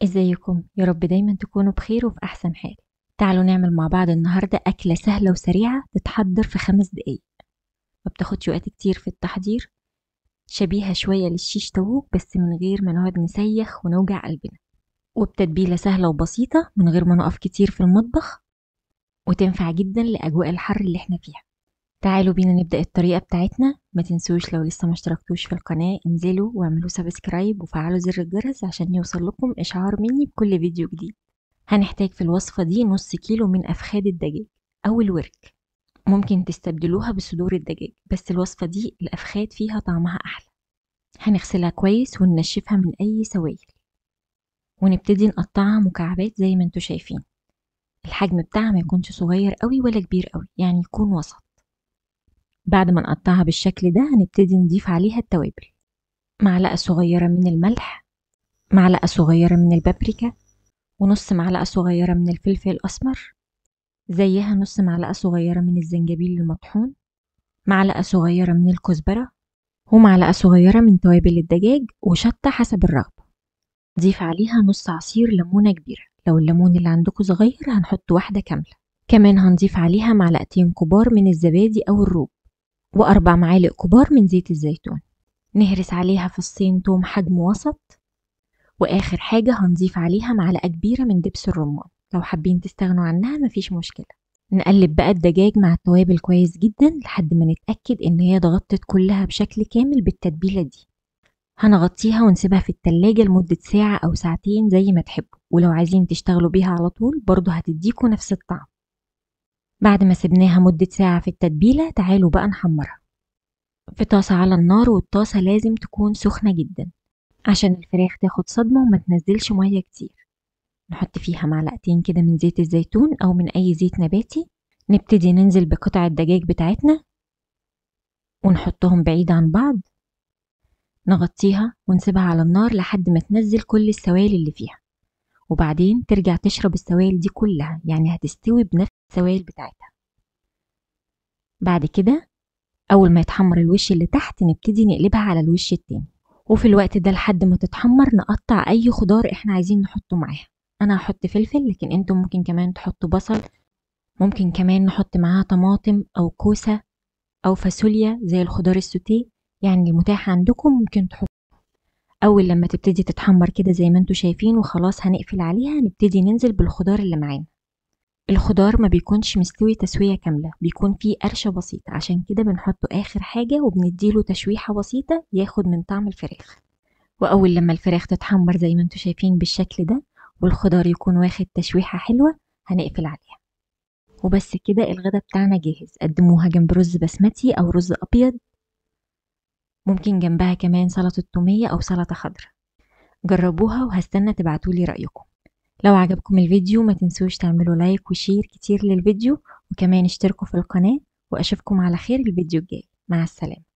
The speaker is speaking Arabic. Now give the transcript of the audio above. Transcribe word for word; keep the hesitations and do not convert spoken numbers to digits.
ازيكم؟ يا رب دايما تكونوا بخير وفي احسن حال. تعالوا نعمل مع بعض النهارده اكله سهله وسريعه تتحضر في خمس دقايق. ما بتاخدش وقت كتير في التحضير، شبيهه شويه للشيش طاووق بس من غير ما نقعد نسيخ ونوجع قلبنا، وبتتبيله سهله وبسيطه من غير ما نقف كتير في المطبخ، وتنفع جدا لاجواء الحر اللي احنا فيها. تعالوا بينا نبدا الطريقه بتاعتنا. ما تنسوش لو لسه ما اشتركتوش في القناه انزلوا واعملوا سبسكرايب وفعلوا زر الجرس عشان يوصل لكم اشعار مني بكل فيديو جديد. هنحتاج في الوصفة دي نص كيلو من أفخاد الدجاج أو الورك، ممكن تستبدلوها بصدور الدجاج بس الوصفة دي الأفخاد فيها طعمها أحلى. هنغسلها كويس وننشفها من أي سوائل، ونبتدي نقطعها مكعبات زي ما انتوا شايفين. الحجم بتاعها ما يكونش صغير قوي ولا كبير قوي، يعني يكون وسط. بعد ما نقطعها بالشكل ده هنبتدي نضيف عليها التوابل: معلقة صغيرة من الملح، معلقة صغيرة من البابريكا، ونص معلقة صغيرة من الفلفل الأسمر، زيها نص معلقة صغيرة من الزنجبيل المطحون، معلقة صغيرة من الكزبرة، ومعلقة صغيرة من توابل الدجاج وشطة حسب الرغبة. ضيف عليها نص عصير ليمونة كبيرة، لو الليمون اللي عندكم صغير هنحط واحدة كاملة. كمان هنضيف عليها معلقتين كبار من الزبادي أو الروب، وأربع معالق كبار من زيت الزيتون. نهرس عليها فصين توم حجم وسط، وآخر حاجة هنضيف عليها معلقة كبيرة من دبس الرمان، لو حابين تستغنوا عنها مفيش مشكلة. نقلب بقى الدجاج مع التوابل كويس جدا لحد ما نتأكد ان هي اتغطت كلها بشكل كامل بالتتبيلة دي. هنغطيها ونسيبها في التلاجة لمدة ساعة او ساعتين زي ما تحبوا، ولو عايزين تشتغلوا بيها على طول برضو هتديكوا نفس الطعم. بعد ما سبناها مدة ساعة في التتبيلة تعالوا بقى نحمرها في طاسة على النار، والطاسة لازم تكون سخنة جدا عشان الفراخ تاخد صدمة وما تنزلش مية كتير. نحط فيها معلقتين كده من زيت الزيتون او من اي زيت نباتي. نبتدي ننزل بقطع الدجاج بتاعتنا ونحطهم بعيد عن بعض، نغطيها ونسيبها على النار لحد ما تنزل كل السوائل اللي فيها، وبعدين ترجع تشرب السوائل دي كلها، يعني هتستوي بنفس السوائل بتاعتها. بعد كده اول ما يتحمر الوش اللي تحت نبتدي نقلبها على الوش التاني، وفي الوقت ده لحد ما تتحمر نقطع اي خضار احنا عايزين نحطه معاها. انا هحط فلفل لكن انتم ممكن كمان تحطوا بصل، ممكن كمان نحط معاها طماطم او كوسة او فاصوليا زي الخضار السوتيه، يعني المتاح عندكم ممكن تحطوا. اول لما تبتدي تتحمر كده زي ما انتوا شايفين وخلاص هنقفل عليها، نبتدي ننزل بالخضار اللي معانا. الخضار ما بيكونش مستوي تسوية كاملة، بيكون فيه قرشة بسيطة، عشان كده بنحطه اخر حاجة وبنديله تشويحة بسيطة ياخد من طعم الفراخ. واول لما الفراخ تتحمر زي ما انتوا شايفين بالشكل ده والخضار يكون واخد تشويحة حلوة هنقفل عليها. وبس كده الغدا بتاعنا جاهز. قدموها جنب رز بسمتي او رز ابيض، ممكن جنبها كمان سلطة تومية او سلطة خضراء. جربوها وهستنى تبعتولي رأيكم. لو عجبكم الفيديو ما تنسوش تعملوا لايك وشير كتير للفيديو، وكمان اشتركوا في القناة، واشوفكم على خير الفيديو الجاي. مع السلامة.